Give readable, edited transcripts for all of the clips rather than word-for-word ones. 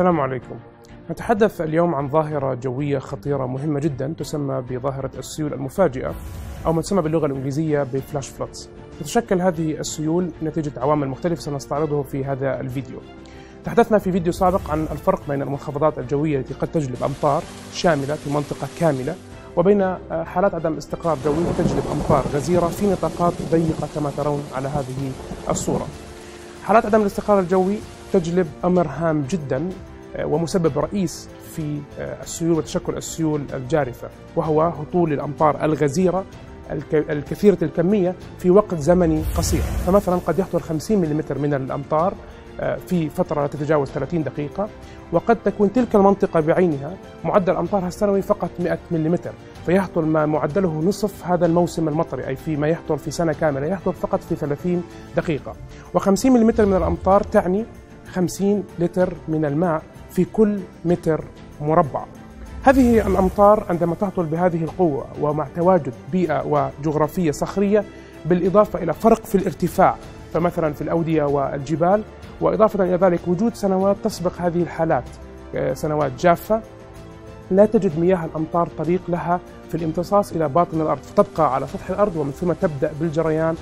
السلام عليكم. نتحدث اليوم عن ظاهرة جوية خطيرة مهمة جدا تسمى بظاهرة السيول المفاجئة أو ما تسمى باللغة الإنجليزية بفلاش فلودز. تتشكل هذه السيول نتيجة عوامل مختلفة سنستعرضه في هذا الفيديو. تحدثنا في فيديو سابق عن الفرق بين المنخفضات الجوية التي قد تجلب أمطار شاملة في منطقة كاملة وبين حالات عدم استقرار جوي تجلب أمطار غزيرة في نطاقات ضيقة كما ترون على هذه الصورة. حالات عدم الاستقرار الجوي تجلب أمر هام جدا ومسبب رئيس في السيول وتشكل السيول الجارفة، وهو هطول الأمطار الغزيرة الكثيرة الكمية في وقت زمني قصير. فمثلا قد يهطل 50 ملم من الأمطار في فترة لا تتجاوز 30 دقيقة، وقد تكون تلك المنطقة بعينها معدل أمطارها السنوي فقط 100 ملم، فيهطل ما معدله نصف هذا الموسم المطري، أي فيما يهطل في سنة كاملة يهطل فقط في 30 دقيقة. و50 ملم من الأمطار تعني 50 لتر من الماء في كل متر مربع. هذه الأمطار عندما تهطل بهذه القوة ومع تواجد بيئة وجغرافية صخرية بالإضافة إلى فرق في الارتفاع، فمثلا في الأودية والجبال، وإضافة إلى ذلك وجود سنوات تسبق هذه الحالات، سنوات جافة لا تجد مياه الأمطار طريق لها في الامتصاص إلى باطن الأرض، فتبقى على سطح الأرض ومن ثم تبدأ بالجريان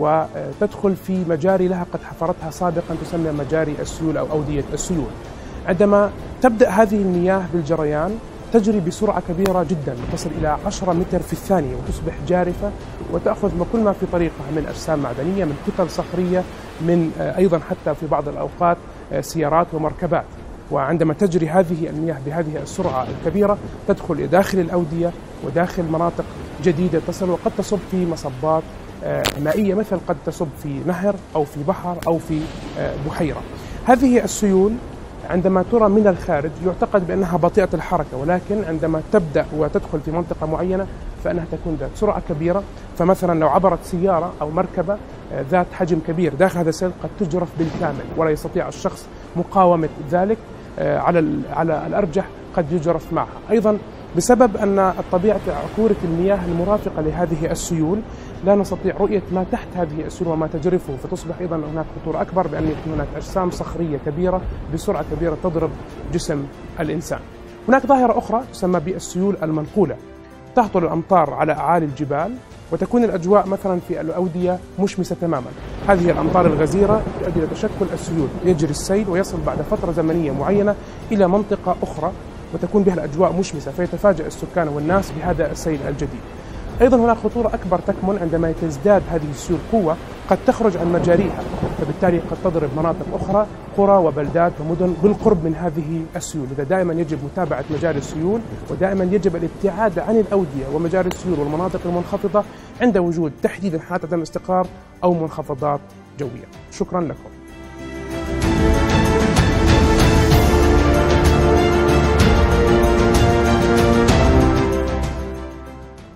وتدخل في مجاري لها قد حفرتها سابقا تسمى مجاري السيول أو أودية السيول. عندما تبدأ هذه المياه بالجريان تجري بسرعة كبيرة جدا تصل إلى 10 متر في الثانية وتصبح جارفة وتأخذ كل ما في طريقها من أجسام معدنية، من كتل صخرية، من أيضا حتى في بعض الأوقات سيارات ومركبات. وعندما تجري هذه المياه بهذه السرعة الكبيرة تدخل إلى داخل الأودية وداخل مناطق جديدة تصل، وقد تصب في مصبات مائية مثل قد تصب في نهر أو في بحر أو في بحيرة. هذه السيول عندما ترى من الخارج يعتقد بأنها بطيئة الحركة، ولكن عندما تبدأ وتدخل في منطقة معينة فإنها تكون ذات سرعة كبيرة. فمثلا لو عبرت سيارة أو مركبة ذات حجم كبير داخل هذا السيل قد تجرف بالكامل ولا يستطيع الشخص مقاومة ذلك، على الأرجح قد يجرف معها. أيضا بسبب أن طبيعة عكورة المياه المرافقة لهذه السيول لا نستطيع رؤية ما تحت هذه السيول وما تجرفه، فتصبح أيضا هناك خطورة أكبر بأن يكون هناك أجسام صخرية كبيرة بسرعة كبيرة تضرب جسم الإنسان. هناك ظاهرة أخرى تسمى بالسيول المنقولة، تهطل الأمطار على أعالي الجبال وتكون الأجواء مثلا في الأودية مشمسة تماما. هذه الأمطار الغزيرة تؤدي إلى تشكل السيول، يجري السيل ويصل بعد فترة زمنية معينة إلى منطقة أخرى وتكون بها الأجواء مشمسة، فيتفاجأ السكان والناس بهذا السيل الجديد. أيضا هناك خطورة أكبر تكمن عندما تزداد هذه السيول قوة، قد تخرج عن مجاريها، فبالتالي قد تضرب مناطق أخرى، قرى وبلدات ومدن بالقرب من هذه السيول. لذا دائما يجب متابعة مجاري السيول، ودائما يجب الابتعاد عن الأودية ومجاري السيول والمناطق المنخفضة عند وجود تحديدا حالات عدم استقرار أو منخفضات جوية. شكرا لكم.